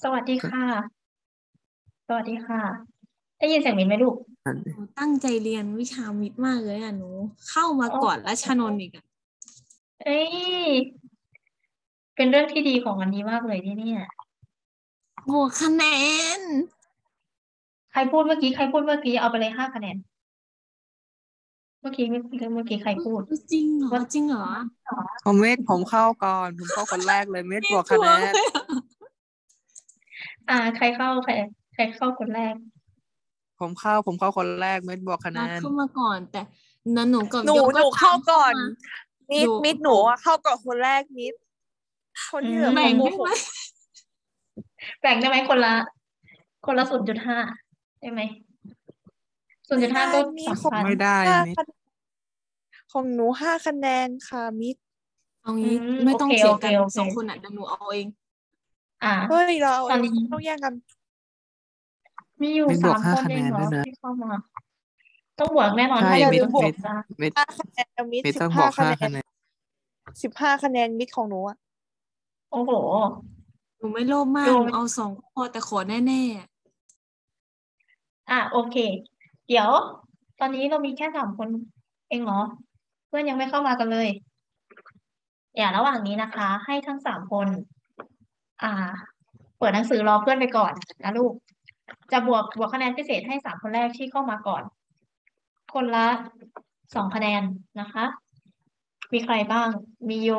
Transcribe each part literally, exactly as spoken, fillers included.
สวัสดีค่ะ สวัสดีค่ะ ได้ยินเสียงมินไหมลูกหนูตั้งใจเรียนวิชาวิทย์มากเลยอ่ะหนูเข้ามาโอ้ก่อนรัชนนท์อีกอ่ะเอ้ยเป็นเรื่องที่ดีของวันนี้มากเลยที่เนี่ยบวกคะแนนใครพูดเมื่อกี้ใครพูดเมื่อกี้เอาไปเลยห้าคะแนนเมื่อกี้เมื่อกี้เมื่อกี้ใครพูดจริงเหรอว่าจริงเหรอผมเมธผมเข้าก่อนผมเข้าคนแรกเลยเมธบวกชัวคะแนนร์เลยอะอ่าใครเข้าใครใครเข้าคนแรกผมเข้าผมเข้าคนแรกเมธบวกคะแนรักนเข้ามาก่อนแต่นันหนูกับหนูโยก็หนูเข้าตามเข้าก่อนมามิโยดมิดหนูอะเข้าก่อนคนแรกมิดคนอืที่เหลือมเขาโกแบ่งได้ไหมหกแบ่งได้ไหมคนละคนละศูนย์จุดห้าได้ไหมศูนย์ไม่ได้จุดห้าก็มีของสำคัญไม่ได้ห้าเมธคะของหนูห้าคะแนนค่ะมิดเอาอืงี้มไม่โอเคโอต้องเถียงกันเคโอเคสองคนอ่ะเดี๋ยวหนูเอาเองอ่าเฮ้ยเราเอาเองตอนนี้ต้องแย่งกันมีอยู่เมธบวกสามคนห้าคะแนเองเหรอนด้วยนะที่เข้ามา ต้องบวกแน่นอนใช่ถ้าอยู่อย่าเมธต้องลืมบวกเมธเจ็ดจ้าเมธห้าคะแนนมิดเมธสิบต้องบวกห้าคะแนนห้าคะแนนสิบห้าคะแนนมิดของหนูอะโอ้โหหนูไม่โลภมาโดกหนูนเอาสองพอแต่ขอแน่ๆอะอ่ะโอเคเดี๋ยวตอนนี้เรามีแค่สามคนเองเหรอเพื่อนยังไม่เข้ามากันเลยอย่าระหว่างนี้นะคะให้ทั้งสามคนอ่าเปิดหนังสือรอเพื่อนไปก่อนนะลูกจะบวกบวกคะแนนพิเศษให้สามคนแรกที่เข้ามาก่อนคนละสองคะแนนนะคะมีใครบ้างมีโย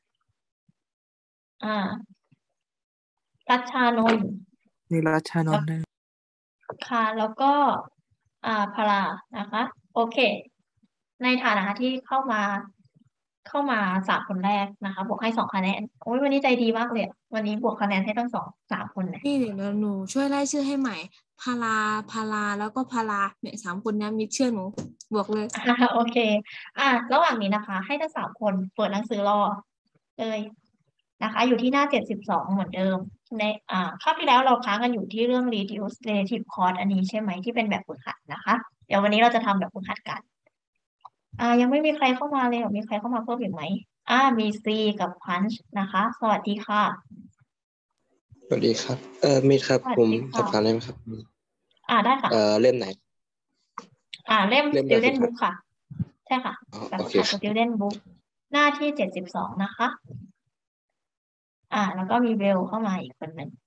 อ่ารัชชานนท์มีรัชชานแล้วนท์ด้วยค่ะแล้วก็อ่าพารานะคะโอเค ในฐานะที่เข้ามาเข้ามาสามคนแรกนะคะบวกให้สองคะแนนโอ้ยวันนี้ใจดีมากเลยอะวันนี้บวกคะแนนให้ทั้งสองสามคนเลยนี่เดี๋ยวหนูช่วยไล่ชื่อให้ใหม่พาราพาราแล้วก็พาราเนี่ยสามคนนี้มิดเชื่อหนูบวกเลยอ่าโอเคอ่าระหว่างนี้นะคะให้ทั้งสามคนเปิดหนังสือรอเลยนะคะอยู่ที่หน้าเจ็ดสิบสองเหมือนเดิมในอ่าคราวที่แล้วเราค้างกันอยู่ที่เรื่อง reduce relative cost อันนี้ใช่ไหมที่เป็นแบบฝึกหัดนะคะเดี๋ยววันนี้เราจะทำแบบฝึกหัดกันอ่ายังไม่มีใครเข้ามาเลยเหรอมีใครเข้ามาเพิ่มอีกไหมอ่ามีซีกับพันช์นะคะสวัสดีค่ะสวัสดีครับเอ่อมิดครับสวัผมสดีค่ะสอบถามได้ไหมครับอ่าได้ค่ะเอ่อเล่มไหนอ่าเล่มเล่มแบบฝึก student หัด book ค่ะใช่ค่ะอ๋อแบบโอเคฝึกหัดครับ student book หน้าที่เจ็ดสิบสองนะคะอ่าแล้วก็มีเบลเข้ามาอีกคนหนึ่ง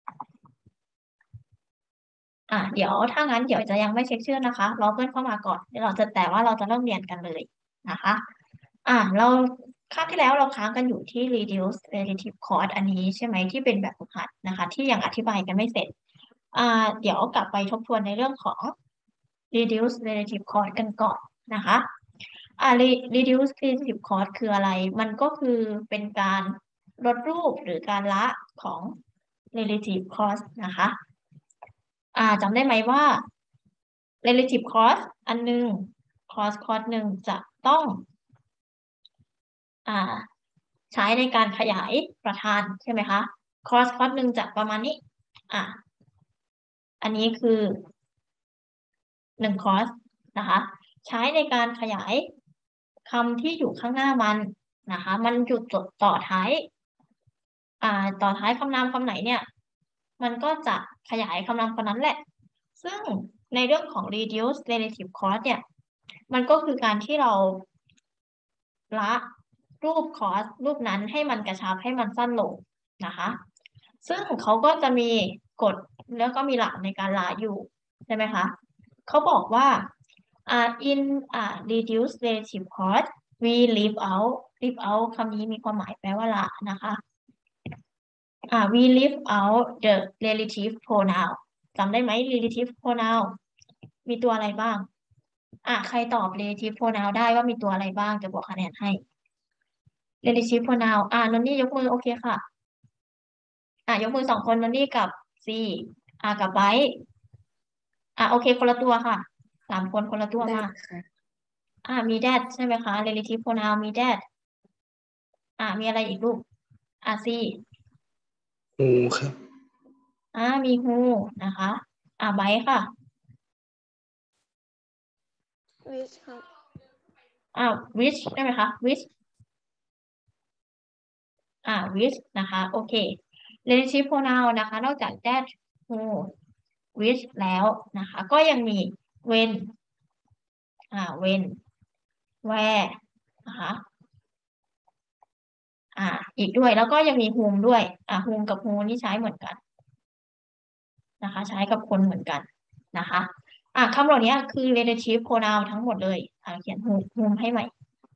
อ่าเดี๋ยวถ้างั้นเดี๋ยวจะยังไม่เช็คชื่อนะคะรอเพื่อนเข้ามาก่อนเดี๋ยวเราจะแต่ว่าเราจะเริ่มเรียนกันเลยนะคะอ่าเราคราวที่แล้วเราค้างกันอยู่ที่ reduce relative cost อันนี้ใช่ไหมที่เป็นแบบฝึกหัดนะคะที่ยังอธิบายกันไม่เสร็จอ่าเดี๋ยวกลับไปทบทวนในเรื่องของ reduce relative cost กันก่อนนะคะ อ่า re- reduce relative cost คืออะไร มันก็คือเป็นการลดรูปหรือการละของ relative cost นะคะ อ่าจำได้ไหมว่า relative cost อันหนึ่ง cost cost หนึ่งจะต้องอ่าใช้ในการขยายประธานใช่ไหมคะ cost cost หนึ่งจะประมาณนี้อ่าอันนี้คือหนึ่ง cost นะคะ ใช้ในการขยายคำที่อยู่ข้างหน้ามันนะคะ มันหยุดจดต่อท้ายอ่าต่อท้ายคำนามคำไหนเนี่ย มันก็จะขยายคำนามคำนั้นแหละ ซึ่งในเรื่องของ reduce relative cost เนี่ย มันก็คือการที่เราละรูป cost รูปนั้นให้มันกระชับให้มันสั้นลงนะคะ ซึ่งเขาก็จะมีกฎแล้วก็มีหลักในการละอยู่ใช่ไหมคะ เขาบอกว่าอ่า in อ่า reduce relative cost we leave out leave out คำนี้มีความหมายแปลว่าละนะคะอ่า we leave out the relative pronoun จำได้ไหม relative pronoun มีตัวอะไรบ้างอ่ะใครตอบ relative pronoun ได้ว่ามีตัวอะไรบ้างจะบอกคะแนนให้ relative pronoun อ่านนนี่ยกมือโอเคค่ะอ่ะยกมือสองคนนนนี่กับซีอ่ะกับไบร์ทอ่ะโอเคคนละตัวค่ะสามคนคนละตัวได้มาค่ะอ่ามี that ใช่ไหมคะ relative pronoun มี that อ่ามีอะไรอีกลูกอ่า C งูครับอ่ามี who นะคะอ่า by ค่ะวิชครับอ่า which ใช่ไหมคะ which อ่า which นะคะโอเค relative pronoun นะคะนอกจาก that who which แล้วนะคะก็ยังมี when อ่า when where นะคะอ่าอีกด้วยแล้วก็ยังมี whom ด้วยอ่า whom กับ who นี่ใช้เหมือนกันนะคะใช้กับคนเหมือนกันนะคะอ่าคำเหล่านี้คือ relative pronoun ทั้งหมดเลยอ่าเขียน whom whom ให้ใหม่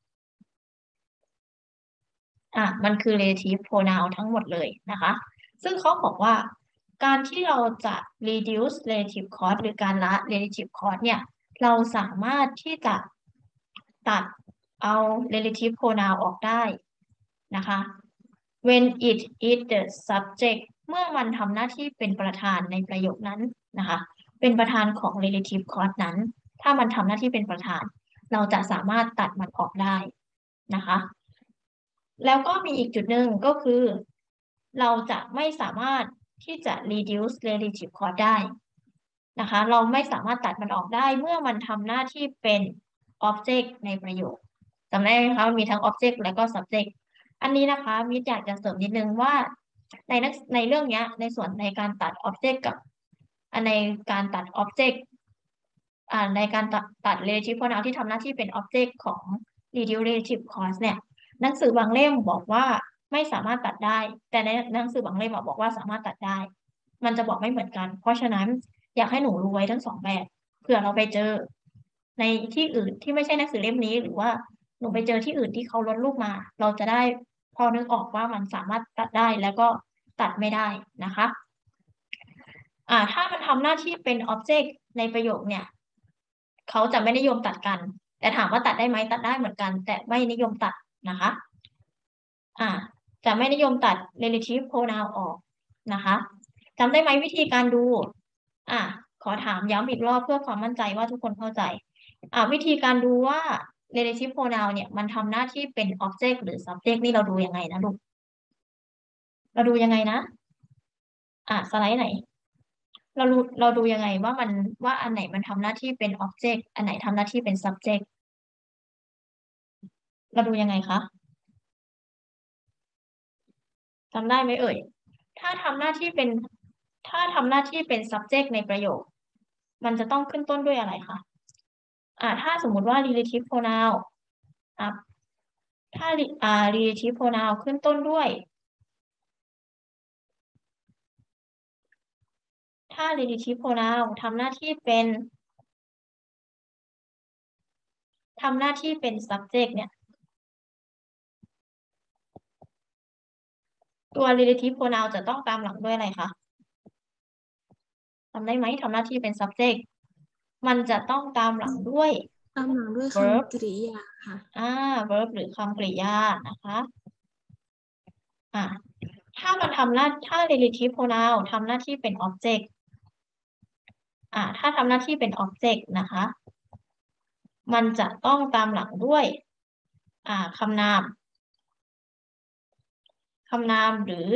อ่ามันคือ relative pronoun ทั้งหมดเลยนะคะซึ่งเขาบอกว่าการที่เราจะ reduce relative cost หรือการละ relative cost เนี่ยเราสามารถที่จะตัดเอา relative pronoun ออกได้นะคะ when it is the subject เมื่อมันทำหน้าที่เป็นประธานในประโยคนั้นนะคะเป็นประธานของ relative clause นั้นถ้ามันทำหน้าที่เป็นประธานเราจะสามารถตัดมันออกได้นะคะแล้วก็มีอีกจุดหนึ่งก็คือเราจะไม่สามารถที่จะ reduce relative clause ได้นะคะเราไม่สามารถตัดมันออกได้เมื่อมันทำหน้าที่เป็น object ในประโยคจำได้ไหมคะมันมีทั้ง object และก็ subject อันนี้นะคะมิตรอยากจะเสริมนิดนึงว่าในนักในเรื่องนี้ในส่วนในการตัด object กับในการตัด object อ่าในการตัดตัด relative pronoun ที่ทำหน้าที่เป็น object ของ reduce relative clause เนี่ยหนังสือบางเล่มบอกว่าไม่สามารถตัดได้แต่ในหนังสือบางเล่มบอกว่าสามารถตัดได้มันจะบอกไม่เหมือนกันเพราะฉะนั้นอยากให้หนูรู้ไว้ทั้งสองแบบเผื่อเราไปเจอในที่อื่นที่ไม่ใช่หนังสือเล่มนี้หรือว่าหนูไปเจอที่อื่นที่เขาลดรูปมาเราจะได้พอนึกออกว่ามันสามารถตัดได้แล้วก็ตัดไม่ได้นะคะอ่าถ้ามันทำหน้าที่เป็น object ในประโยคเนี่ยเขาจะไม่นิยมตัดกันแต่ถามว่าตัดได้ไหมตัดได้เหมือนกันแต่ไม่นิยมตัดนะคะอ่าจะไม่นิยมตัด relative pronoun ออกนะคะจำได้ไหมวิธีการดูอ่าขอถามย้ำอีกรอบเพื่อความมั่นใจว่าทุกคนเข้าใจอ่าวิธีการดูว่า relative pronoun เนี่ยมันทำหน้าที่เป็น object หรือ subject นี่เราดูยังไงนะลูกเราดูยังไงนะอ่าสไลด์ไหนเราดูเราดูยังไงว่ามันว่าอันไหนมันทำหน้าที่เป็น object อันไหนทำหน้าที่เป็น subject เราดูยังไงคะจำได้ไหมเอ่ยถ้าทำหน้าที่เป็นถ้าทำหน้าที่เป็น subject ในประโยคมันจะต้องขึ้นต้นด้วยอะไรคะอ่าถ้าสมมุติว่า relative pronoun อ่าถ้าอ่า relative pronoun ขึ้นต้นด้วยถ้า relative pronoun ทำหน้าที่เป็นทำหน้าที่เป็น subject เนี่ยตัว relative pronoun จะต้องตามหลังด้วยอะไรคะทำได้ไหมทำหน้าที่เป็น subject มันจะต้องตามหลังด้วยตามหลังด้วย verb คำกริยาค่ะอ่า verb หรือคำกริยานะคะอ่าถ้ามันทำหน้าถ้า relative pronoun ทำหน้าที่เป็น object อ่าถ้าทำหน้าที่เป็น object นะคะมันจะต้องตามหลังด้วยอ่าคำนามคำนามหรือ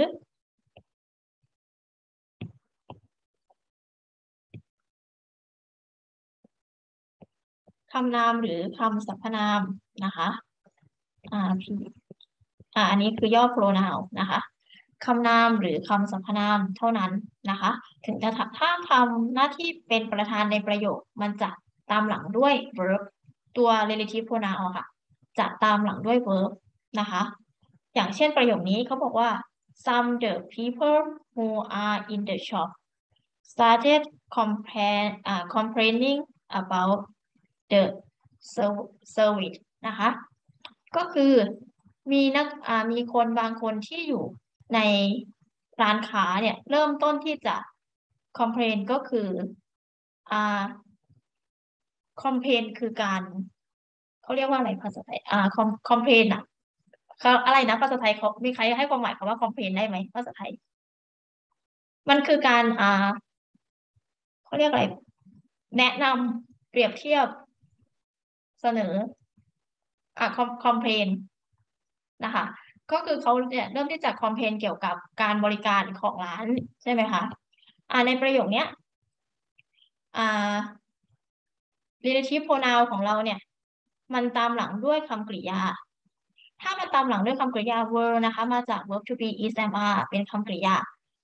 คำนามหรือคำสรรพนามนะคะอ่าอ่าอันนี้คือย่อ pronoun นะคะคำนามหรือคำสรรพนามเท่านั้นนะคะถึงจะถ้าทำหน้าที่เป็นประธานในประโยคมันจะตามหลังด้วย verb ตัว relative pronoun ค่ะจะตามหลังด้วย verb นะคะอย่างเช่นประโยคนี้เขาบอกว่า some the people who are in the shop started complain, uh, complaining about the service นะคะก็คือมีนักอ่ามีคนบางคนที่อยู่ในร้านค้าเนี่ยเริ่มต้นที่จะ complain ก็คืออ่า complain คือการเขาเรียกว่าอะไรภาษาไทยอ่า complain อ่ะเขาอะไรนะภาษาไทยเขามีใครให้ความหมายคำว่า complain ได้ไหมภาษาไทยมันคือการอ่าเขาเรียกอะไรแนะนำเปรียบเทียบเสนออ่า complain นะคะก็คือเขาเนี่ยเริ่มที่จะคอมเพลนเกี่ยวกับการบริการของร้านใช่ไหมคะอ่าในประโยคเนี้ยอ่า relative pronoun ของเราเนี่ยมันตามหลังด้วยคำกริยาถ้ามันตามหลังด้วยคำกริยา were นะคะมาจาก verb to be is am are เป็นคำกริยา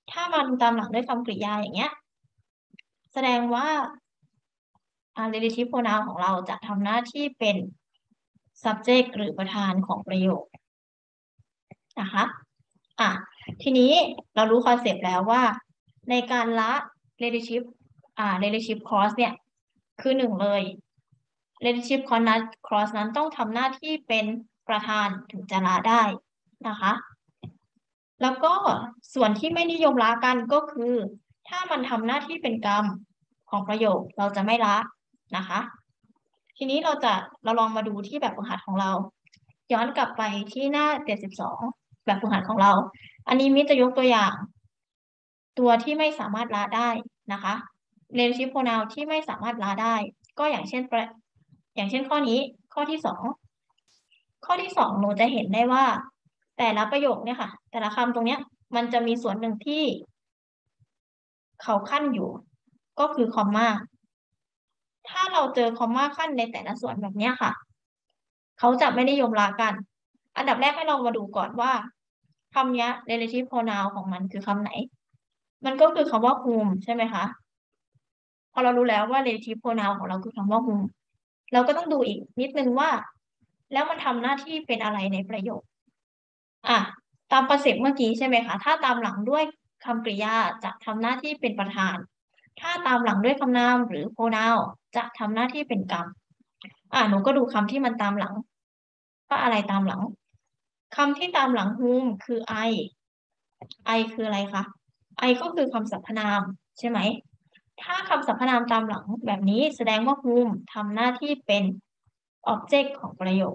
ถ้ามันตามหลังด้วยคำกริยาอย่างเงี้ยแสดงว่า relative pronoun ของเราจะทำหน้าที่เป็น subject หรือประธานของประโยคนะคะอ่ะทีนี้เรารู้คอนเซปต์แล้วว่าในการละ relative อ่า relative clause เนี่ยคือหนึ่งเลย relative clause นั้น clause นั้นต้องทำหน้าที่เป็นประธานถึงจะละได้นะคะแล้วก็ส่วนที่ไม่นิยมละกันก็คือถ้ามันทำหน้าที่เป็นกรรมของประโยคเราจะไม่ละนะคะทีนี้เราจะเราลองมาดูที่แบบฝึกหัดของเราย้อนกลับไปที่หน้าเจ็ดสิบสองแบบฝึกหัดของเราอันนี้มิจะยกตัวอย่างตัวที่ไม่สามารถละได้นะคะ relative pronoun ที่ไม่สามารถละได้ก็อย่างเช่นอย่างเช่นข้อนี้ข้อที่สองข้อที่สองหนูจะเห็นได้ว่าแต่ละประโยคเนี่ยค่ะแต่ละคำตรงเนี้ยมันจะมีส่วนหนึ่งที่เขาขั้นอยู่ก็คือคอมมาถ้าเราเจอคอมมาขั้นในแต่ละส่วนแบบนี้ค่ะเขาจะไม่นิยมละกันอันดับแรกให้เรามาดูก่อนว่าคำนี้ relative pronoun ของมันคือคำไหนมันก็คือคำว่า whom ใช่ไหมคะพอเรารู้แล้วว่า relative pronoun ของเราคือคำว่า whom เราก็ต้องดูอีกนิดนึงว่าแล้วมันทำหน้าที่เป็นอะไรในประโยคอ่ะตามคอนเซปต์เมื่อกี้ใช่ไหมคะถ้าตามหลังด้วยคำกริยาจะทำหน้าที่เป็นประธานถ้าตามหลังด้วยคำนามหรือ pronoun จะทำหน้าที่เป็นกรรมอ่ะหนูก็ดูคำที่มันตามหลังว่าอะไรตามหลังคำที่ตามหลัง whom คือ I I คืออะไรคะ I ก็คือคำสรรพนามใช่ไหมถ้าคำสรรพนามตามหลังแบบนี้แสดงว่า whom ทำหน้าที่เป็น object ของประโยค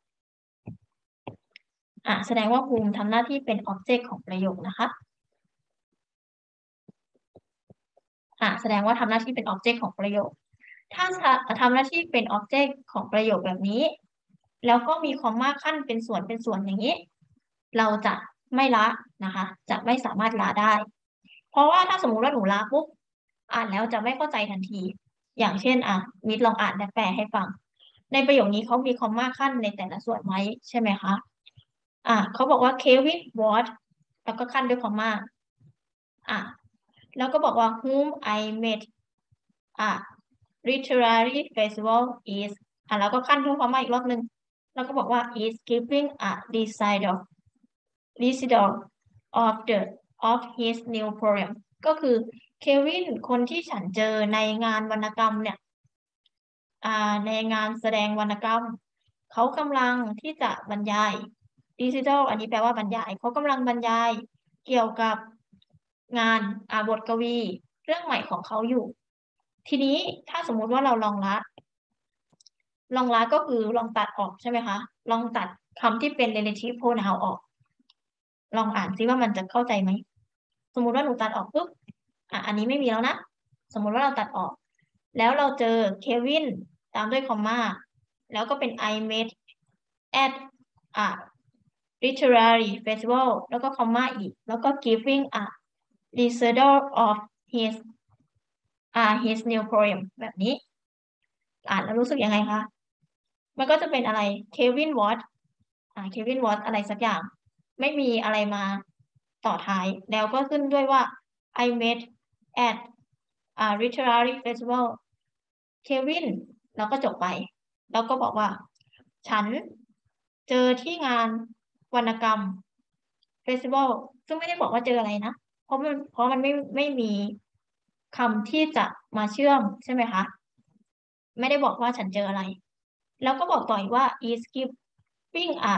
อ่ะแสดงว่า whom ทำหน้าที่เป็น object ของประโยคนะคะอ่ะแสดงว่าทำหน้าที่เป็น object ของประโยคถ้าทำหน้าที่เป็น object ของประโยคแบบนี้แล้วก็มีคอมมาขั้นเป็นส่วนเป็นส่วนอย่างนี้เราจะไม่ละนะคะจะไม่สามารถละได้เพราะว่าถ้าสมมุติว่าหนูละปุ๊บอ่านแล้วจะไม่เข้าใจทันทีอย่างเช่นอ่ะมิดลองอ่านและแปลให้ฟังในประโยคนี้เขามีคอมมาขั้นในแต่ละส่วนไว้ใช่ไหมคะอ่ะเขาบอกว่า Kevin was แล้วก็ขั้นด้วยคอมมาอ่ะแล้วก็บอกว่า whom I met อ่ะ literary festival is อ่ะแล้วก็ขั้นด้วยคอมมาอีกรอบนึงแล้วก็บอกว่า is giving a recital recital of the of his new poem ก็คือเควินคนที่ฉันเจอในงานวรรณกรรมเนี่ยอ่าในงานแสดงวรรณกรรมเขากำลังที่จะบรรยาย recital อันนี้แปลว่าบรรยายเขากำลังบรรยายเกี่ยวกับงานอ่าบทกวีเรื่องใหม่ของเขาอยู่ทีนี้ถ้าสมมุติว่าเราลองละลองละก็คือลองตัดออกใช่ไหมคะลองตัดคำที่เป็น relative pronoun ออกลองอ่านซิว่ามันจะเข้าใจไหมสมมุติว่าหนูตัดออกปุ๊บอ่ะอันนี้ไม่มีแล้วนะสมมุติว่าเราตัดออกแล้วเราเจอเควินตามด้วยคอมมาแล้วก็เป็น I met at อ่ะ literary festival แล้วก็คอมมาอีกแล้วก็ giving a recital of his อ่า his new poem แบบนี้อ่านแล้วรู้สึกยังไงคะมันก็จะเป็นอะไรเควินวอตอ่าเควินวอตอะไรสักอย่างไม่มีอะไรมาต่อท้ายแล้วก็ขึ้นด้วยว่า I met at a literary festival เควินแล้วก็จบไปแล้วก็บอกว่าฉันเจอที่งานวรรณกรรมเฟสติวัลซึ่งไม่ได้บอกว่าเจออะไรนะเพราะมันเพราะมันไม่ไม่มีคำที่จะมาเชื่อมใช่ไหมคะไม่ได้บอกว่าฉันเจออะไรแล้วก็บอกต่ออีกว่า is giving a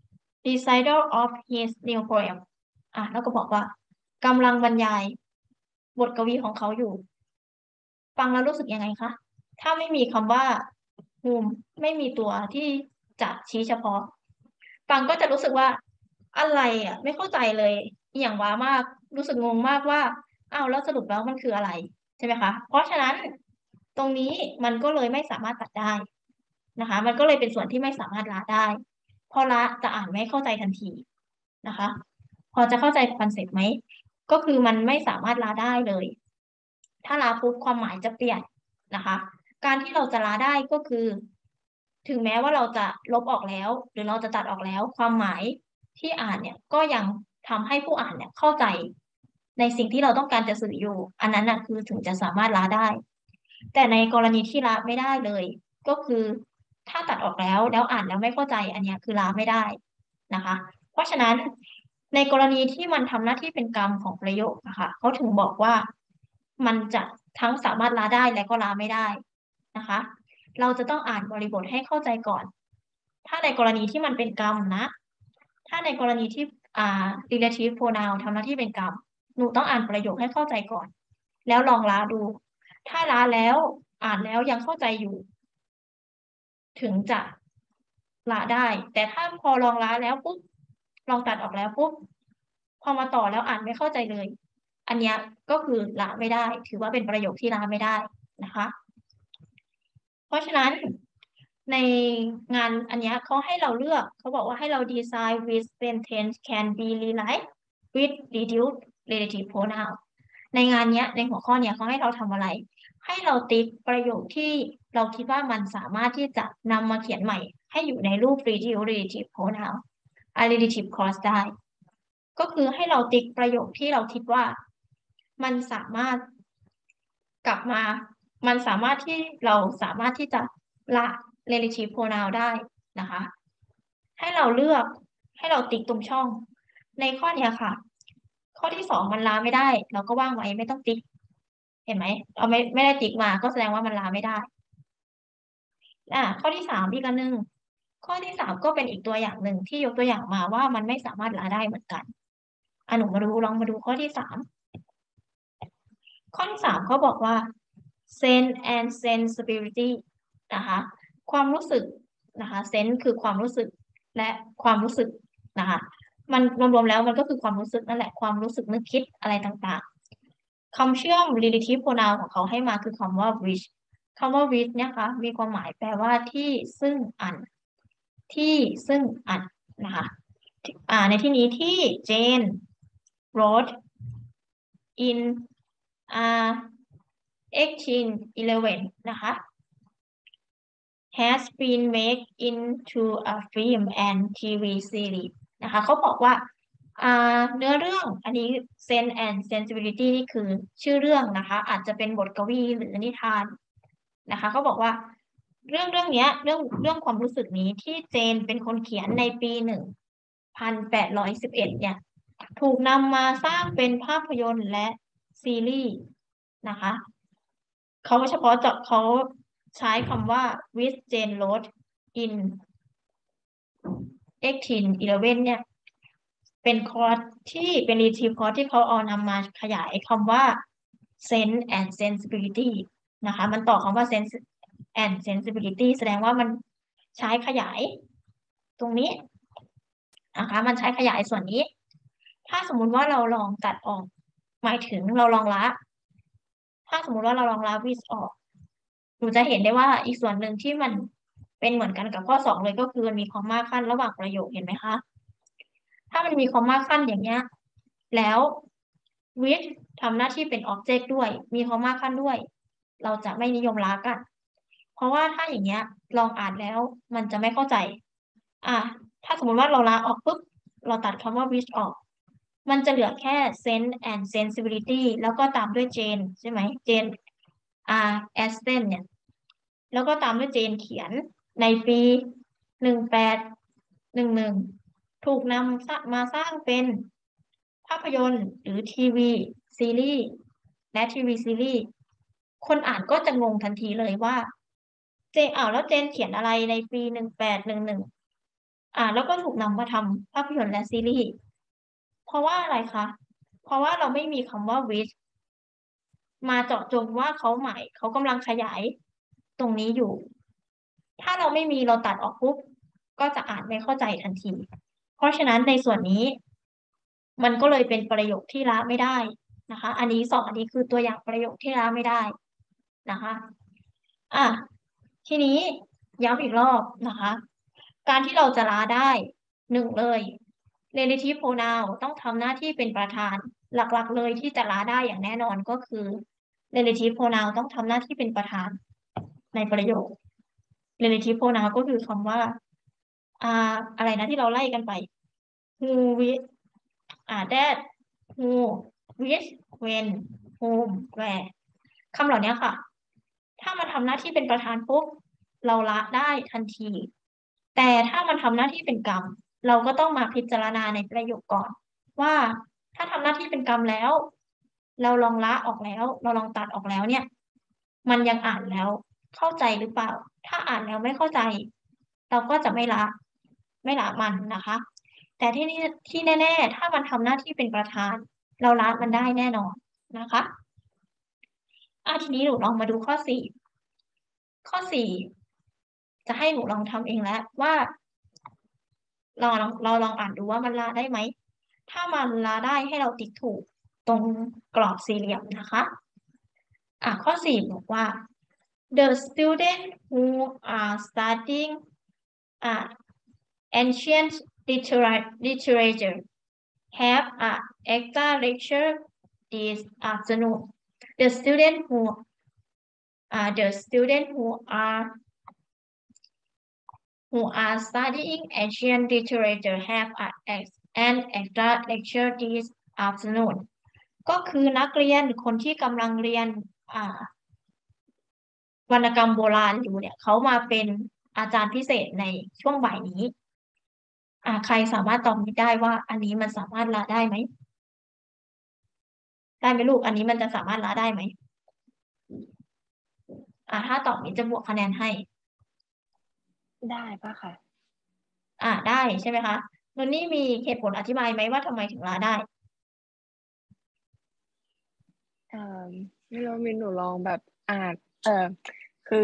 recital of his new poem อ่ะแล้วก็บอกว่ากำลังบรรยายบทกวีของเขาอยู่ฟังแล้วรู้สึกยังไงคะถ้าไม่มีคำว่า whom ไม่มีตัวที่จะชี้เฉพาะฟังก็จะรู้สึกว่าอะไรอ่ะไม่เข้าใจเลยอย่างว้ามากรู้สึกงงมากว่าอ้าวแล้วสรุปแล้วมันคืออะไรใช่ไหมคะเพราะฉะนั้นตรงนี้มันก็เลยไม่สามารถตัดได้นะคะมันก็เลยเป็นส่วนที่ไม่สามารถละได้เพราะละจะอ่านไม่เข้าใจทันทีนะคะพอจะเข้าใจคอนเซ็ปต์ไหมก็คือมันไม่สามารถละได้เลยถ้าละปุ๊บความหมายจะเปลี่ยนนะคะการที่เราจะละได้ก็คือ ถึงแม้ว่าเราจะลบออกแล้วหรือเราจะตัดออกแล้วความหมายที่อ่านเนี่ยก็ยังทำให้ผู้อ่านเนี่ยเข้าใจในสิ่งที่เราต้องการจะสื่ออยู่ อันนั้นน่ะคือถึงจะสามารถละได้ แต่ในกรณีที่ละไม่ได้เลย ก็คือถ้าตัดออกแล้วแล้วอ่านแล้วไม่เข้าใจ อันเนี้ยคือละไม่ได้นะคะ เพราะฉะนั้นในกรณีที่มันทำหน้าที่เป็นกรรมของประโยคนะคะเขาถึงบอกว่ามันจะทั้งสามารถละได้และก็ละไม่ได้นะคะ เราจะต้องอ่านบริบทให้เข้าใจก่อน ถ้าในกรณีที่มันเป็นกรรมนะ ถ้าในกรณีที่อ่า relative pronoun ทำหน้าที่เป็นกรรม หนูต้องอ่านประโยคให้เข้าใจก่อน แล้วลองละดู ถ้าละแล้วอ่านแล้วยังเข้าใจอยู่ ถึงจะละได้ แต่ถ้าพอลองละแล้วปุ๊บลองตัดออกแล้วปุ๊บพอมาต่อแล้วอ่านไม่เข้าใจเลย อันเนี้ยก็คือละไม่ได้ ถือว่าเป็นประโยคที่ละไม่ได้นะคะ เพราะฉะนั้นในงานอันเนี้ยเขาให้เราเลือกเขาบอกว่าให้เรา design with sentence can be rewrite with reduced relative pronoun ในงานเนี้ยในหัวข้อเนี้ยเขาให้เราทำอะไร ให้เราติ๊กประโยคที่เราคิดว่ามันสามารถที่จะนำมาเขียนใหม่ให้อยู่ในรูป reduced relative pronoun relative clause ได้ ก็คือให้เราติ๊กประโยคที่เราคิดว่ามันสามารถกลับมา มันสามารถที่เราสามารถที่จะละ relative pronoun ได้นะคะ ให้เราเลือกให้เราติ๊กตรงช่อง ในข้อเนี้ยค่ะ ข้อที่สองมันละไม่ได้ เราก็ว่างไว้ไม่ต้องติ๊ก เห็นไหมเราไม่ไม่ได้ติ๊กมาก็แสดงว่ามันละไม่ได้อ่าข้อที่สามอีกอันหนึ่งข้อที่สามก็เป็นอีกตัวอย่างหนึ่งที่ยกตัวอย่างมาว่ามันไม่สามารถละได้เหมือนกันอ่ะหนูมาดูลองมาดูข้อที่สามข้อที่สามเขาบอกว่า sense and sensibility นะคะความรู้สึกนะคะ sense คือความรู้สึกและความรู้สึกนะคะมันรวมๆแล้วมันก็คือความรู้สึกนั่นแหละความรู้สึกนึกคิดอะไรต่างๆคำเชื่อม relative pronoun ของเขาให้มาคือคำว่า which คำว่า which เนี่ยค่ะมีความหมายแปลว่าที่ซึ่งอันที่ซึ่งอันนะคะอ่าในที่นี้ที่ Jane wrote in อ่า eighteen eleven นะคะ has been made into a film and ที วี series นะคะเขาบอกว่าอ่าเนื้อเรื่องอันนี้ Sense and Sensibility นี่คือชื่อเรื่องนะคะอาจจะเป็นบทกวีหรือนิทานนะคะเขาบอกว่าเรื่องเรื่องนี้เรื่องเรื่องความรู้สึกนี้ที่เจนเป็นคนเขียนในปีหนึ่งพันแปดร้อยสิบเอ็ดเนี่ยถูกนำมาสร้างเป็นภาพยนตร์และซีรีส์นะคะเขาเฉพาะเจาะเขาใช้คำว่า with Jane wrote in eighteen eleven เนี่ยเป็นคอร์สที่เป็น relative clause ที่เขาเอานำมาขยายคำว่า sense and sensibility นะคะมันต่อคำว่า sense and sensibility แสดงว่ามันใช้ขยายตรงนี้นะคะมันใช้ขยายส่วนนี้ถ้าสมมุติว่าเราลองตัดออกหมายถึงเราลองละถ้าสมมุติว่าเราลองละ with ออกหนูจะเห็นได้ว่าอีกส่วนหนึ่งที่มันเป็นเหมือนกันกับข้อสองเลยก็คือมันมีคอมมาขั้นระหว่างประโยคเห็นไหมคะถ้ามันมีคอมมาขั้นอย่างเงี้ยแล้ว with ทำหน้าที่เป็น object ด้วยมีคอมมาขั้นด้วยเราจะไม่นิยมละกันเพราะว่าถ้าอย่างเงี้ยลองอ่านแล้วมันจะไม่เข้าใจอ่ะถ้าสมมติว่าเราละออกปุ๊บเราตัดคำว่า with ออกมันจะเหลือแค่ sense and sensibility แล้วก็ตามด้วย Jane ใช่ไหม Jane อ่า Austen เนี่ยแล้วก็ตามด้วย Jane เขียนในปีหนึ่งแปดหนึ่งหนึ่งถูกนำมาสร้างเป็นภาพยนตร์หรือทีวีซีรีส์และทีวีซีรีส์คนอ่านก็จะงงทันทีเลยว่าเจนอ้าวแล้วเจนเขียนอะไรในปีหนึ่งแปดหนึ่งหนึ่งอ่าแล้วก็ถูกนำมาทำภาพยนตร์และซีรีส์เพราะว่าอะไรคะเพราะว่าเราไม่มีคำว่า with มาเจาะจงว่าเขาหมายเขากำลังขยายตรงนี้อยู่ถ้าเราไม่มีเราตัดออกปุ๊บก็จะอ่านไม่เข้าใจทันทีเพราะฉะนั้นในส่วนนี้มันก็เลยเป็นประโยคที่ละไม่ได้นะคะอันนี้สองอันนี้คือตัวอย่างประโยคที่ละไม่ได้นะคะอ่ะทีนี้ย้ำอีกรอบนะคะการที่เราจะละได้หนึ่งเลย relative pronoun ต้องทำหน้าที่เป็นประธานหลักๆเลยที่จะละได้อย่างแน่นอนก็คือ relative pronoun ต้องทำหน้าที่เป็นประธานในประโยค relative pronoun ก็คือคำว่าอ่าอะไรนะที่เราไล่กันไป who with อ่า that who which when whom where คำเหล่านี้ค่ะถ้ามันทำหน้าที่เป็นประธานปุ๊บเราละได้ทันทีแต่ถ้ามันทำหน้าที่เป็นกรรมเราก็ต้องมาพิจารณาในประโยคก่อนว่าถ้าทำหน้าที่เป็นกรรมแล้วเราลองละออกแล้วเราลองตัดออกแล้วเนี่ยมันยังอ่านแล้วเข้าใจหรือเปล่าถ้าอ่านแล้วไม่เข้าใจเราก็จะไม่ละไม่ละมันนะคะแต่ที่นี่ที่แน่ๆถ้ามันทำหน้าที่เป็นประธานเราละมันได้แน่นอนนะคะอ่ะทีนี้หนูลองมาดูข้อสี่ข้อสี่จะให้หนูลองทำเองแล้วว่าเราลองเราลองอ่านดูว่ามันละได้ไหมถ้ามันละได้ให้เราติ๊กถูกตรงกรอบสี่เหลี่ยมนะคะอ่ะข้อสี่บอกว่า the student who are studying uh, ancient litera- literature have a extra lecture this afternoon the student who uh, the student who are who are studying ancient literature have a, an extra lecture this afternoon ก็คือนักเรียนคนที่กำลังเรียนอ่าวรรณกรรมโบราณอยู่เนี่ยเขามาเป็นอาจารย์พิเศษในช่วงบ่ายนี้อ่าใครสามารถตอบได้ว่าอันนี้มันสามารถละได้ไหมได้ไหมลูกอันนี้มันจะสามารถละได้ไหมอ่าถ้าตอบนี้จะบวกคะแนนให้ได้ปะคะอ่าได้ใช่ไหมคะนนนี่มีเหตุผลอธิบายไหมว่าทำไมถึงละได้เอ่อไม่รู้มินหนูลองแบบอ่านเออคือ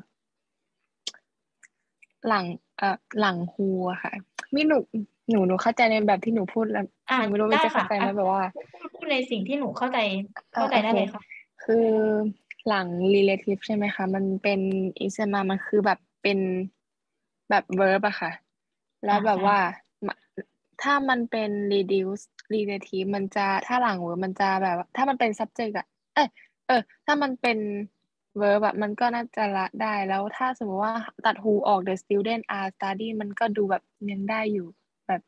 หลังเอ่อหลังฮูอะค่ะมิหนูหนูหนูเข้าใจในแบบที่หนูพูดแล้วอ่าหนูไม่รู้มิได้นจะเข้าค่ะใจไหมอ่ะแบบว่าพูดพูดในสิ่งที่หนูเข้าใจเออเข้าใจโอได้เคเลยค่ะคือหลัง relative ใช่ไหมคะมันเป็นอิสมามันคือแบบเป็นแบบ verb อะค่ะแล้วอ่าแบบใช่ว่าถ้ามันเป็น reduce relative มันจะถ้าหลัง verb มันจะแบบว่าถ้ามันเป็น subject อะเอยเออถ้ามันเป็น verb อะมันก็น่าจะละได้แล้วถ้าสมมติว่าตัด who ออก the student are studying มันก็ดูแบบยังได้อยู่แบบ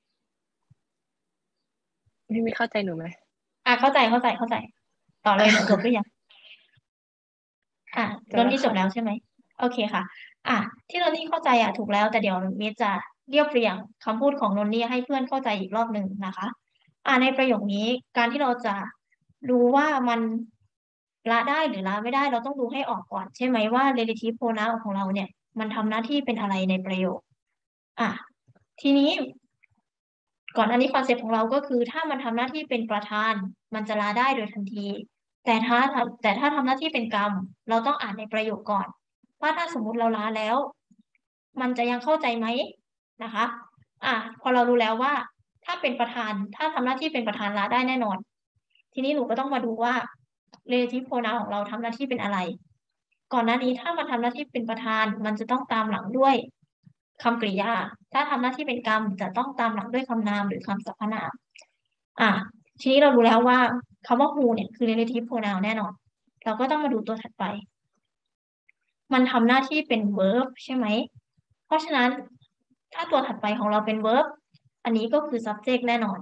พี่ไม่เข้าใจหนูไหมอ่าเข้าใจเข้าใจเข้าใจต่อเลยหนูจบหรือยังอ่ะจนนนี่จบบแล้วค่ะแล้วใช่ไหมโอเคค่ะอ่ะที่นนนี่เข้าใจอ่ะถูกแล้วแต่เดี๋ยวเมย์จะเรียบเรียงคำพูดของนนนี่ให้เพื่อนเข้าใจอีกรอบหนึ่งนะคะอ่ะในประโยคนี้การที่เราจะรู้ว่ามันละได้หรือละไม่ได้เราต้องดูให้ออกก่อนใช่ไหมว่า relative pronoun ของเราเนี่ยมันทำหน้าที่เป็นอะไรในประโยคอ่ะทีนี้ก่อนอันนี้คอนเซ็ปต์ของเราก็คือถ้ามันทำหน้าที่เป็นประธานมันจะละได้โดยทันที แต่ถ้าแต่ถ้าทำหน้าที่เป็นกรรมเราต้องอ่านในประโยคก่อนว่าถ้าสมมุติเราละแล้ว มันจะยังเข้าใจไหมนะคะอ่ะพอเรารู้แล้วว่าถ้าเป็นประธานถ้าทำหน้าที่เป็นประธานละได้แน่นอน ทีนี้หนูก็ต้องมาดูว่า relative pronoun ของเราทำหน้าที่เป็นอะไร ก่อนหน้านี้ถ้ามันทำหน้าที่เป็นประธาน มันจะต้องตามหลังด้วยคำกริยา ถ้าทำหน้าที่เป็นกรรมจะต้องตามหลังด้วยคำนามหรือคำสรรพนามอ่ะทีนี้เรารู้แล้วว่าคำว่า who เนี่ยคือ relative pronoun แน่นอน เราก็ต้องมาดูตัวถัดไป มันทำหน้าที่เป็น verb ใช่ไหม เพราะฉะนั้นถ้าตัวถัดไปของเราเป็น verb อันนี้ก็คือ subject แน่นอน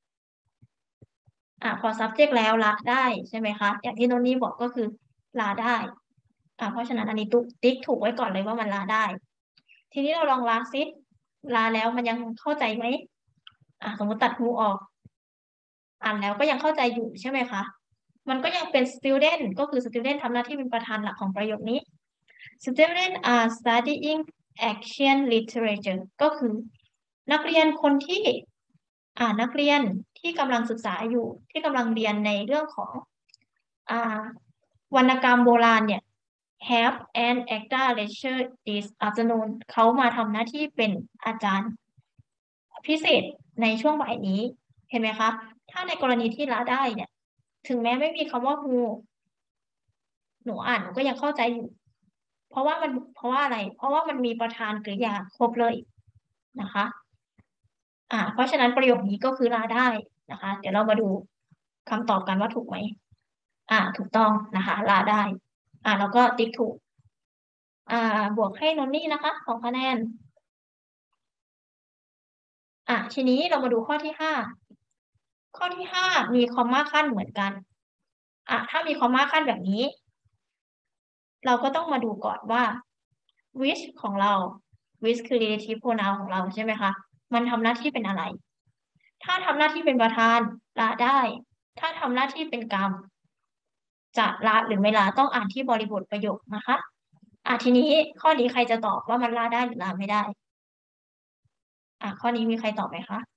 อ่ะพอ subject แล้วละได้ใช่ไหมคะ อย่างที่โนนนี่บอกก็คือลาได้อ่ะเพราะฉะนั้นอันนี้ตุ๊กติ๊กถูกไว้ก่อนเลยว่ามันลาได้ ทีนี้เราลองลาซิลาแล้วมันยังเข้าใจไหมอ่ะสมมติตัด who ออกอ่านแล้วก็ยังเข้าใจอยู่ใช่ไหมคะ มันก็ยังเป็น student ก็คือ student ทำหน้าที่เป็นประธานหลักของประโยคนี้ student are studying ancient literature ก็คือนักเรียนคนที่อ่านักเรียนที่กำลังศึกษาอยู่ที่กำลังเรียนในเรื่องของอ่าวรรณกรรมโบราณเนี่ย have an extra lecture this afternoon เขามาทำหน้าที่เป็นอาจารย์พิเศษในช่วงบ่ายนี้เห็นไหมคะ ถ้าในกรณีที่ละได้เนี่ยถึงแม้ไม่มีคำว่า who หนูอ่านหนูก็ยังเข้าใจอยู่ เพราะว่ามันเพราะว่าอะไร เพราะว่ามันมีประธานกริยาครบเลยนะคะอ่าเพราะฉะนั้นประโยคนี้ก็คือลาได้นะคะ เดี๋ยวเรามาดูคำตอบกันว่าถูกไหมอ่าถูกต้องนะคะลาได้อ่าแล้วก็ติ๊กถูกอ่าบวกให้นนนี่นะคะสองคะแนนอ่ะทีนี้เรามาดูข้อที่ห้าข้อที่ห้ามีคอมมาขั้นเหมือนกันอ่ะถ้ามีคอมมาขั้นแบบนี้ เราก็ต้องมาดูก่อนว่า which ของเรา which คือ relative pronoun ของเราใช่ไหมคะมันทำหน้าที่เป็นอะไร ถ้าทำหน้าที่เป็นประธานละได้ ถ้าทำหน้าที่เป็นกรรม จะละหรือไม่ละต้องอ่านที่บริบทประโยคนะคะอ่ะทีนี้ข้อนี้ใครจะตอบว่ามันละได้หรือละไม่ได้อ่ะข้อนี้มีใครตอบไหมคะ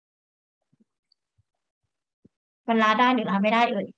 มันละได้หรือละไม่ได้เอ่ย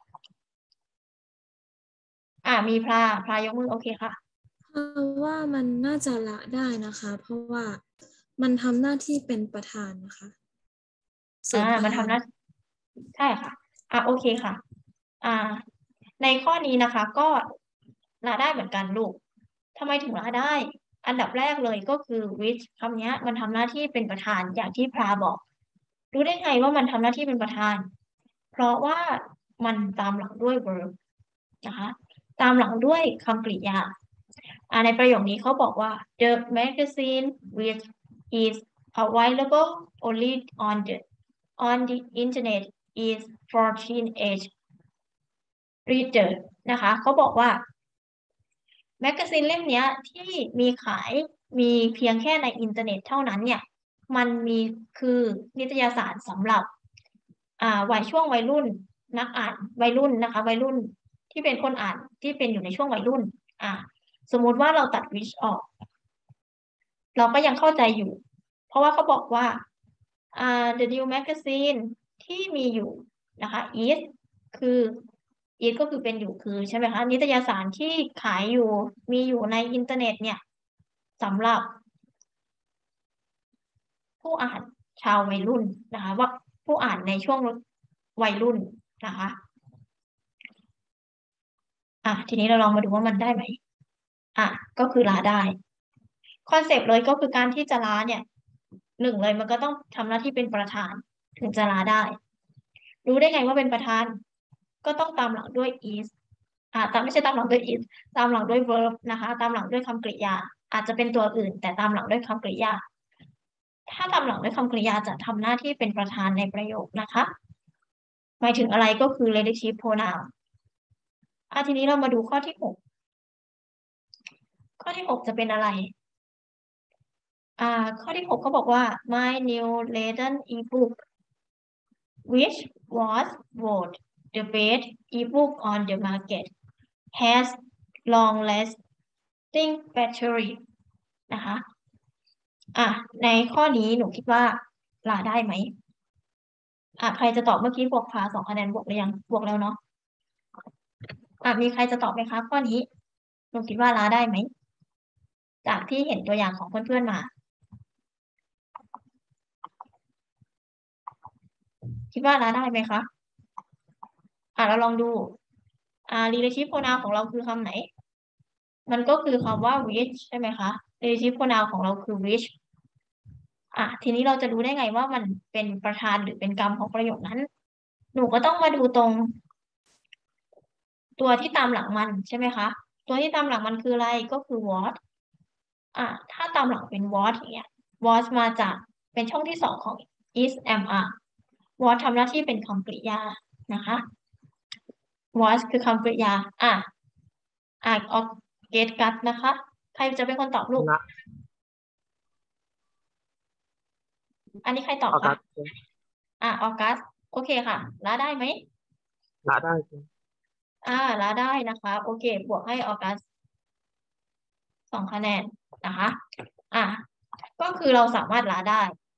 อ่ะมีพลาพลายกมือโอเคค่ะเพราะว่ามันน่าจะละได้นะคะ เพราะว่ามันทำหน้าที่เป็นประธานนะคะเสริอ่ามประมันธานทำหน้าใช่ค่ะอ่ะโอเคค่ะ อ่า ในข้อนี้นะคะ ก็ละได้เหมือนกันลูกทำไมถึงละได้ อันดับแรกเลยก็คือ which คำนี้มันทำหน้าที่เป็นประธานอย่างที่พราบอกรู้ได้ไงว่ามันทำหน้าที่เป็นประธาน เพราะว่ามันตามหลังด้วย verb นะคะตามหลังด้วยคำกริยาอ่าในประโยคนี้เขาบอกว่า the magazine which is available only on the on the internet is for teenage reader นะคะเขาบอกว่าแมกกาซีนเล่มนี้ที่มีขายมีเพียงแค่ในอินเทอร์เน็ตเท่านั้นเนี่ยมันมีคือนิตยสารสำหรับอ่าวัยช่วงวัยรุ่นนักอ่านวัยรุ่นนะคะวัยรุ่นที่เป็นคนอ่านที่เป็นอยู่ในช่วงวัยรุ่นอ่าสมมุติว่าเราตัด which ออกเราก็ยังเข้าใจอยู่เพราะว่าเขาบอกว่าอ่า the new magazine ที่มีอยู่นะคะ is คือ is ก็คือเป็นอยู่คือใช่ไหมคะนิตยสารที่ขายอยู่มีอยู่ในอินเทอร์เน็ตเนี่ยสำหรับผู้อ่านชาววัยรุ่นนะคะว่าผู้อ่านในช่วงวัยรุ่นนะคะอ่ะทีนี้เราลองมาดูว่ามันได้ไหมอ่ะก็คือลาได้คอนเซปต์เลยก็คือการที่จะลาเนี่ยหนึ่งเลยมันก็ต้องทำหน้าที่เป็นประธานถึงจะลาได้รู้ได้ไงว่าเป็นประธานก็ต้องตามหลังด้วย is อ่าตามไม่ใช่ตามหลังด้วย is ตามหลังด้วย verb นะคะตามหลังด้วยคำกริยาอาจจะเป็นตัวอื่นแต่ตามหลังด้วยคำกริยาถ้าตามหลังด้วยคำกริยาจะทำหน้าที่เป็นประธานในประโยคนะคะหมายถึงอะไรก็คือ relative pronoun อ่ะทีนี้เรามาดูข้อที่หกข้อที่หกจะเป็นอะไรอ่าข้อที่หกเขาบอกว่า my new latest ebook which was voted the best ebook on the market has long lasting battery นะคะอ่ะในข้อนี้หนูคิดว่าลาได้ไหมอ่ะใครจะตอบเมื่อกี้บวกพาสองคะแนนบวกหรือยังบวกแล้วเนาะอ่ะมีใครจะตอบไหมคะข้อนี้หนูคิดว่าลาได้ไหมจากที่เห็นตัวอย่างของเพื่อนๆมาคิดว่าลาได้ไหมคะอ่ะเราลองดูอ่า relative pronoun ของเราคือคำไหนมันก็คือคำว่า which ใช่ไหมคะ relative pronoun ของเราคือ which อ่ะทีนี้เราจะรู้ได้ไงว่ามันเป็นประธานหรือเป็นกรรมของประโยคนั้น หนูก็ต้องมาดูตรงตัวที่ตามหลังมันใช่ไหมคะ ตัวที่ตามหลังมันคืออะไรก็คือ what อ่ะถ้าตามหลังเป็น what อย่างเงี้ย what มาจากเป็นช่องที่สองของ is am are what ทำหน้าที่เป็นคำกริยานะคะ what คือคำกริยาอ่ะอ่ะออกเกตกัสนะคะ ใครจะเป็นคนตอบลูกนะอันนี้ใครตอบออกัคะสอ่ะออกัสโอเคค่ะละได้ไหมละได้ใช่ไหมอ่าละได้นะคะ โอเค บวกให้ออกัสสองคะแนนนะคะ อ่ะก็คือเราสามารถละได้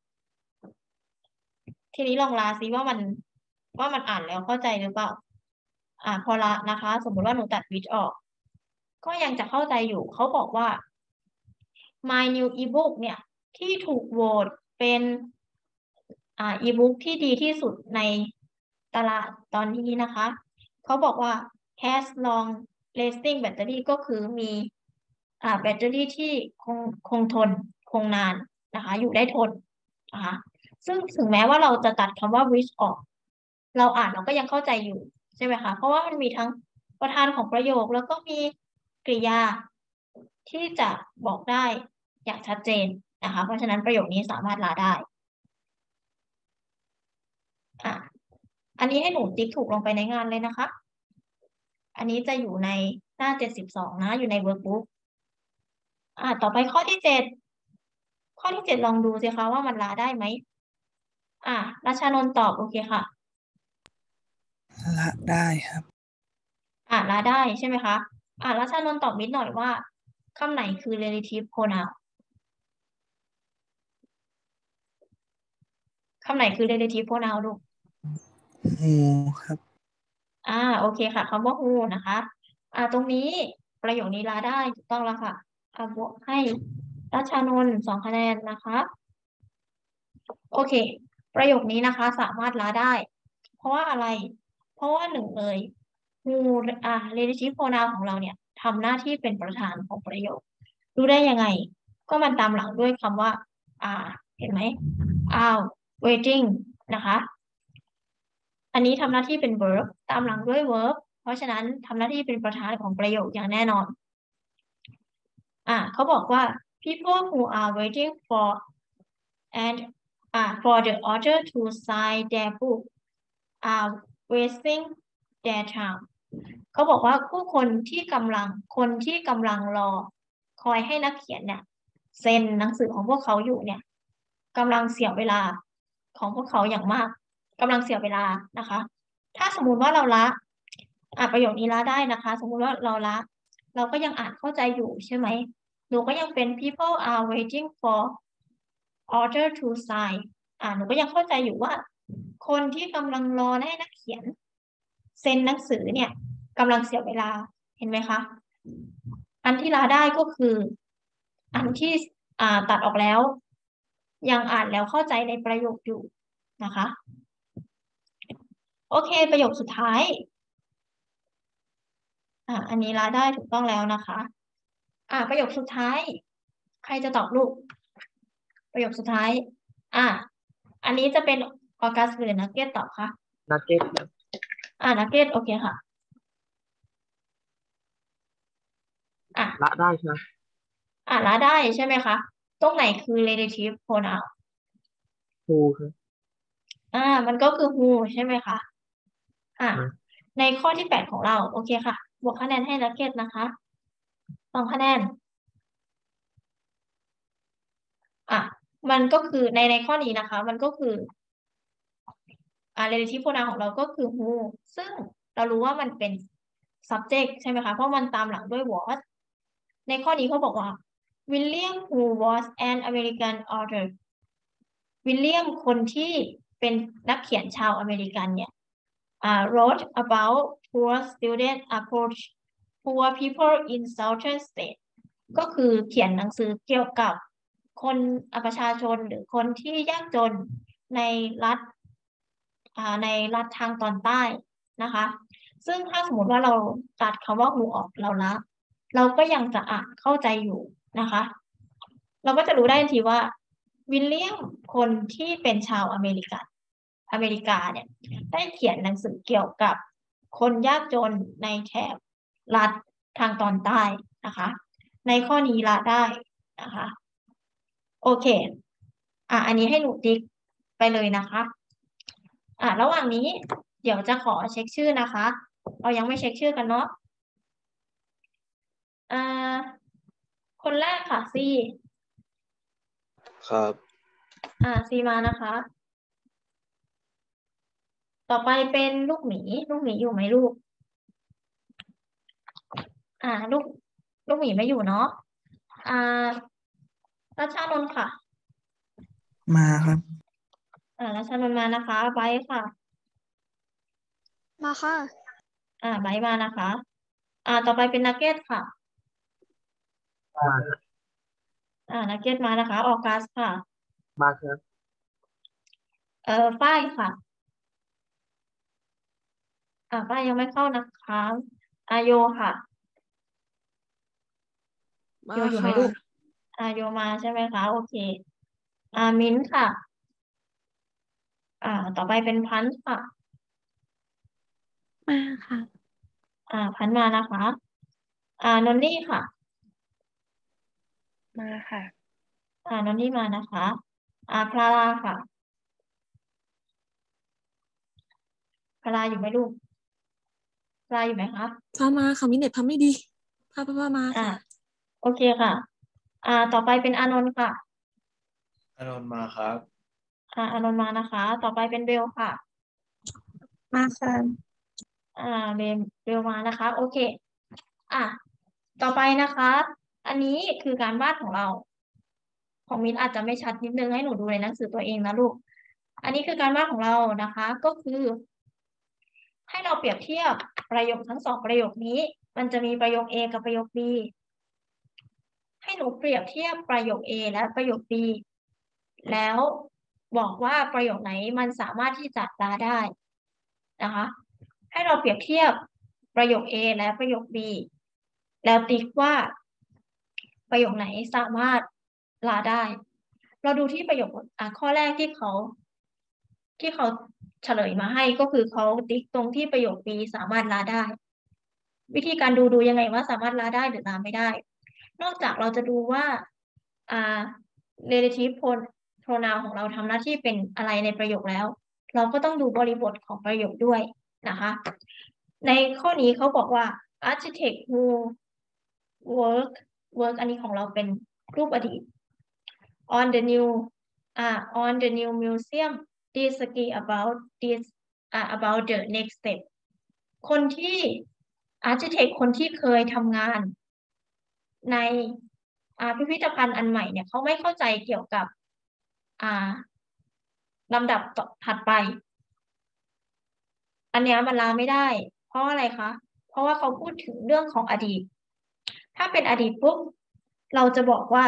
ทีนี้ลองลาซิว่ามันว่ามันอ่านแล้วเข้าใจหรือเปล่า อ่าพอละนะคะ สมมุติว่าหนูตัดวิชออก ก็ยังจะเข้าใจอยู่ เขาบอกว่า my new ebook เนี่ย ที่ถูกโหวตเป็นอ่าอีบุ๊กที่ดีที่สุดในตลาดตอนนี้นะคะ เขาบอกว่า has long lasting battery ก็คือมีอ่าแบตเตอรี่ที่คงคงทนคงนานนะคะ อยู่ได้ทนนะคะซึ่งถึงแม้ว่าเราจะตัดคำว่า which ออก เราอ่านเราก็ยังเข้าใจอยู่ใช่ไหมคะ เพราะว่ามันมีทั้งประธานของประโยคแล้วก็มีกริยาที่จะบอกได้อย่างชัดเจนนะคะ เพราะฉะนั้นประโยคนี้สามารถลาได้อ่ะอันนี้ให้หนูติ๊กถูกลงไปในงานเลยนะคะ อันนี้จะอยู่ในหน้าเจ็ดสิบสองนะอยู่ในเวิร์กบุ๊กอ่าต่อไปข้อที่เจ็ดข้อที่เจ็ดลองดูสิคะว่ามันลาได้ไหมอ่ารัชานนท์ตอบโอเคค่ะละได้ครับอ่าลาได้ใช่ไหมคะอ่ารัชานนท์ตอบนิดหน่อยว่าคำไหนคือ relative pronoun คำไหนคือ relative pronoun ลูก who ครับอ่าโอเคค่ะคำว่า who นะคะอ่าตรงนี้ประโยคนี้ลาได้ถูกต้องแล้วค่ะอ่าบวกให้รัชานนท์สองคะแนนนะคะโอเค ประโยคนี้นะคะสามารถลาได้ เพราะว่าอะไร เพราะว่าหนึ่งเลย who อ่า relative pronoun ของเราเนี่ยทำหน้าที่เป็นประธานของประโยครู้ได้ยังไง ก็มันตามหลังด้วยคำว่า are เห็นไหม are waiting นะคะ อันนี้ทำหน้าที่เป็น verb ตามหลังด้วย verb เพราะฉะนั้นทำหน้าที่เป็นประธานของประโยคอย่างแน่นอน อ่าเขาบอกว่า people who are waiting for and uh, for the author to sign their book are wasting their time เขาบอกว่าผู้คนที่กำลังคนที่กำลังรอคอยให้นักเขียนเนี่ยเซ็นหนังสือของพวกเขาอยู่เนี่ยกำลังเสียเวลาของพวกเขาอย่างมากกำลังเสียเวลานะคะ ถ้าสมมุติว่าเราละอ่านประโยคนี้ละได้นะคะ สมมุติว่าเราละเราก็ยังอ่านเข้าใจอยู่ใช่ไหมหนูก็ยังเป็น people are waiting for author to sign อ่าหนูก็ยังเข้าใจอยู่ว่า คนที่กำลังรอให้นักเขียนเซ็นหนังสือเนี่ยกำลังเสียเวลาเห็นไหมคะ อันที่ลาได้ก็คือ อันที่อ่าตัดออกแล้ว ยังอ่านแล้วเข้าใจในประโยคอยู่นะคะ โอเคประโยคสุดท้ายอ่าอันนี้ลาได้ถูกต้องแล้วนะคะ อ่าประโยคสุดท้าย ใครจะตอบลูก ประโยคสุดท้าย อ่า อันนี้จะเป็นออกัสหรือนักเก็ตตอบคะนักเก็ตครับอ่านักเก็ตโอเคค่ะ อ่ะละได้ใช่ไหมอ่าละได้ใช่ไหมคะ ตรงไหนคือ relative pronoun who ครับอ่า มันก็คือ who ใช่ไหมคะ อ่าอืมในข้อที่แปดของเรา โอเคค่ะ บวกคะแนนให้นักเก็ตนะคะสองคะแนน อ่ะ มันก็คือในในข้อนี้นะคะ มันก็คือ อ่า relative pronoun ของเราก็คือ who ซึ่งเรารู้ว่ามันเป็น subject ใช่ไหมคะ เพราะมันตามหลังด้วย was ในข้อนี้เขาบอกว่า William who was an American author วิลเลียมคนที่เป็นนักเขียนชาวอเมริกันเนี่ย uh, wrote about poor student approach poor people in southern state ก็คือเขียนหนังสือเกี่ยวกับคนประชาชนหรือคนที่ยากจนในรัฐในรัฐทางตอนใต้นะคะ ซึ่งถ้าสมมติว่าเราตัดคำว่า who ออกเราละเราก็ยังจะอ่านเข้าใจอยู่นะคะ เราก็จะรู้ได้ทันทีว่าวิลเลียมคนที่เป็นชาวอเมริกันอเมริกาเนี่ยได้เขียนหนังสือเกี่ยวกับคนยากจนในแถบรัฐทางตอนใต้นะคะ ในข้อนี้ละได้นะคะโอเคอ่ะอันนี้ให้หนูติ๊กไปเลยนะคะอ่ะระหว่างนี้เดี๋ยวจะขอเช็คชื่อนะคะเรายังไม่เช็คชื่อกันเนาะอ่าคนแรกค่ะซีครับอ่าซีมานะคะ ต่อไปเป็นลูกหมี ลูกหมีอยู่ไหมลูก อ่า ลูก ลูกหมีไม่อยู่เนาะ อ่ารัชชานนท์ค่ะมาครับอ่ารัชชานนท์มานะคะไบร์ทค่ะมาค่ะอ่าไบร์ทมานะคะ อ่า ต่อไปเป็นนักเก็ตค่ะมาอ่านักเก็ตมานะคะ ออกัสค่ะมาครับเอ่อฝ้ายค่ะ อ่าฝ้ายยังไม่เข้านะคะอาโยค่ะมาโยอยู่ไหมค่ะลูกอาโยมาใช่ไหมคะ โอเค อ่ามิ้นท์ค่ะ อ่า ต่อไปเป็นพันธุ์ค่ะมาค่ะอ่า พันธุ์มานะคะ อ่านนนี่ค่ะมาค่ะอ่านนนี่มานะคะ อ่าพลาราค่ะลาอยู่ไหมลูกพลาอยู่ไหมคะพามาค่ะมิเน็ตพาไม่ดีพาพาพามาอ่าค่ะโอเคค่ะ อ่า ต่อไปเป็นอานนท์ค่ะอานนท์มาครับอ่าอานนท์มานะคะ ต่อไปเป็นเบลค่ะมาค่ะอ่าเบลเบลมานะคะ โอเค อ่ะต่อไปนะคะ อันนี้คือการวาดของเรา ของมิ้นอาจจะไม่ชัดนิดนึงให้หนูดูในหนังสือตัวเองนะลูก อันนี้คือการวาดของเรานะคะ ก็คือ ให้เราเปรียบเทียบประโยคทั้งสองประโยคนี้ มันจะมีประโยค A กับประโยค B ให้หนูเปรียบเทียบประโยค A และประโยค B แล้วบอกว่าประโยคไหนมันสามารถที่จะลาได้นะคะ ให้เราเปรียบเทียบประโยค A และประโยค B แล้วติ๊กว่าประโยคไหนสามารถลาได้ เราดูที่ประโยคอ่ะข้อแรกที่เขาที่เขาเฉลยมาให้ก็คือเขาติ๊กตรงที่ประโยค B สามารถลาได้ วิธีการดูดูยังไงว่าสามารถลาได้หรือลาไม่ได้ นอกจากเราจะดูว่าอ่า relative pronoun ของเราทำหน้าที่เป็นอะไรในประโยคแล้ว เราก็ต้องดูบริบทของประโยคด้วยนะคะ ในข้อนี้เขาบอกว่า architect who work work อันนี้ของเราเป็นรูปอดีต on the new อ่า on the new museum disagree about this อ่า about the next step คนที่ architect คนที่เคยทำงานในอ่าพิพิธภัณฑ์อันใหม่เนี่ยเขาไม่เข้าใจเกี่ยวกับอ่าลำดับถัดไป อันเนี้ยมันลาไม่ได้ เพราะอะไรคะ เพราะว่าเขาพูดถึงเรื่องของอดีต ถ้าเป็นอดีตปุ๊บเราจะบอกว่า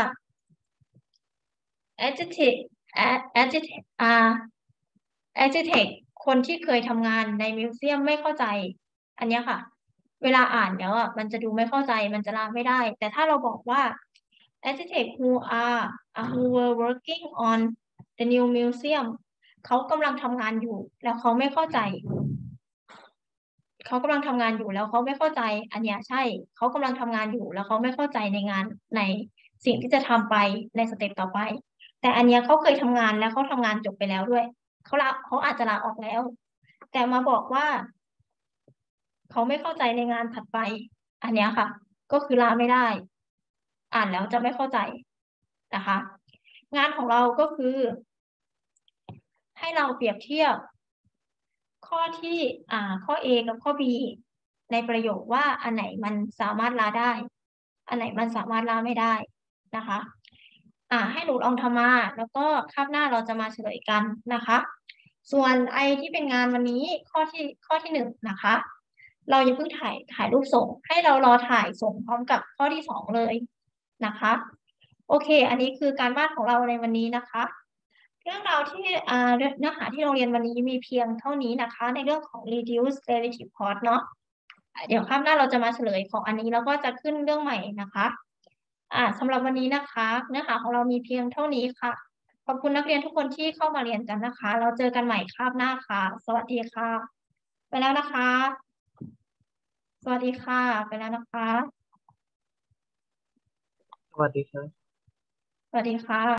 adjective adjective อ่า adjective คนที่เคยทำงานในมิวเซียมไม่เข้าใจ อันเนี้ยค่ะ เวลาอ่านแล้วอ่ะมันจะดูไม่เข้าใจมันจะลาไม่ได้ แต่ถ้าเราบอกว่า adjective who are uh, who were working on the new museum เขากำลังทำงานอยู่ แล้วเขาไม่เข้าใจ เขากำลังทำงานอยู่แล้วเขาไม่เข้าใจ อันเนี้ยใช่ เขากำลังทำงานอยู่แล้วเขาไม่เข้าใจในงานในสิ่งที่จะทำไปในสเต็ปต่อไป แต่อันเนี้ยเขาเคยทำงานแล้วเขาทำงานจบไปแล้วด้วย เขาลาเขาอาจจะลาออกแล้ว แต่มาบอกว่า เขาไม่เข้าใจในงานถัดไป อันเนี้ยค่ะ ก็คือลาไม่ได้ อ่านแล้วจะไม่เข้าใจนะคะ งานของเราก็คือ ให้เราเปรียบเทียบ ข้อที่อ่าข้อ A กับข้อ B ในประโยคว่าอันไหนมันสามารถลาได้ อันไหนมันสามารถลาไม่ได้นะคะ อ่าให้หนูลองทำมาแล้วก็คาบหน้าเราจะมาเฉลยกันนะคะ ส่วนไอที่เป็นงานวันนี้ข้อที่ข้อที่หนึ่งนะคะ เราอย่าเพิ่งถ่ายถ่ายรูปส่ง ให้เรารอถ่ายส่งพร้อมกับข้อที่สองเลยนะคะ โอเค อันนี้คือการบ้านของเราในวันนี้นะคะ เรื่องราวที่อ่าเนื้อหาที่เราเรียนวันนี้มีเพียงเท่านี้นะคะ ในเรื่องของ reduce relative cost เนาะเดี๋ยวคาบหน้าเราจะมาเฉลยของอันนี้แล้วก็จะขึ้นเรื่องใหม่นะคะอ่าสำหรับวันนี้นะคะ เนื้อหาของเรามีเพียงเท่านี้ค่ะ ขอบคุณนักเรียนทุกคนที่เข้ามาเรียนกันนะคะ เราเจอกันใหม่คาบหน้าค่ะ สวัสดีค่ะ ไปแล้วนะคะ สวัสดีค่ะ ไปแล้วนะคะสวัสดีครับสวัสดีค่ะ